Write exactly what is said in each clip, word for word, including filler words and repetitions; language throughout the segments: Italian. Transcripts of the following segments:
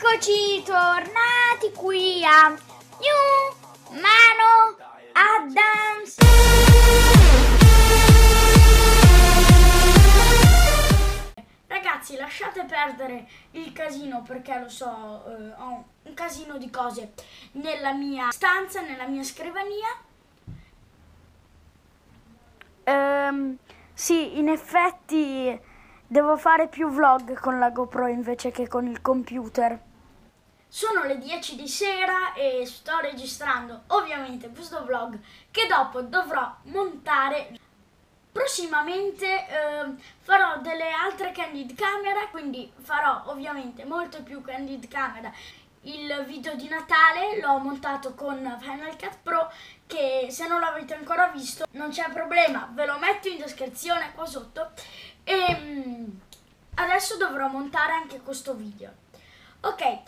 Eccoci tornati qui a New Mano Adams. Ragazzi, lasciate perdere il casino perché lo so, eh, ho un casino di cose nella mia stanza, nella mia scrivania. Um, sì, in effetti devo fare più vlog con la GoPro invece che con il computer. Sono le dieci di sera e sto registrando ovviamente questo vlog che dopo dovrò montare. Prossimamente eh, farò delle altre candid camera, quindi farò ovviamente molto più candid camera. Il video di Natale l'ho montato con Final Cut Pro, che se non l'avete ancora visto non c'è problema, ve lo metto in descrizione qua sotto. E um, adesso dovrò montare anche questo video. Ok,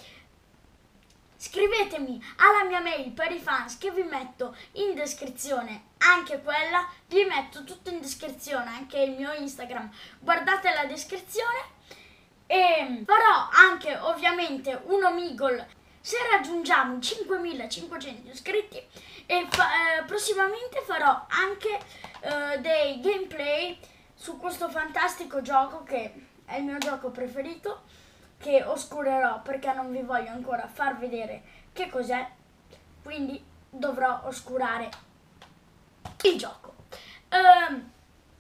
scrivetemi alla mia mail per i fans che vi metto in descrizione, anche quella, vi metto tutto in descrizione, anche il mio Instagram, guardate la descrizione. E farò anche ovviamente un Omegle se raggiungiamo cinquemilacinquecento iscritti e fa, eh, prossimamente farò anche eh, dei gameplay su questo fantastico gioco che è il mio gioco preferito, che oscurerò perché non vi voglio ancora far vedere che cos'è, quindi dovrò oscurare il gioco. Um,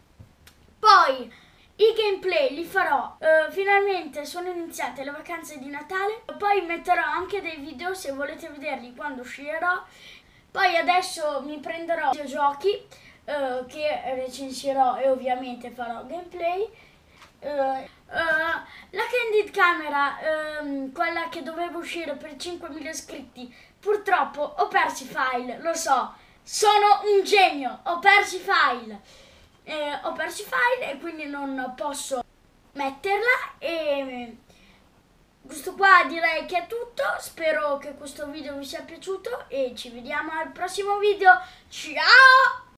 poi i gameplay li farò, uh, finalmente sono iniziate le vacanze di Natale, poi metterò anche dei video se volete vederli quando uscirò. Poi adesso mi prenderò i giochi uh, che recensirò e ovviamente farò gameplay. Uh, uh, la candid camera, um, quella che doveva uscire per cinquemila iscritti, purtroppo ho perso i file, lo so, sono un genio, ho perso i file. Eh, ho perso i file e quindi non posso metterla. E questo qua direi che è tutto. Spero che questo video vi sia piaciuto e ci vediamo al prossimo video. Ciao!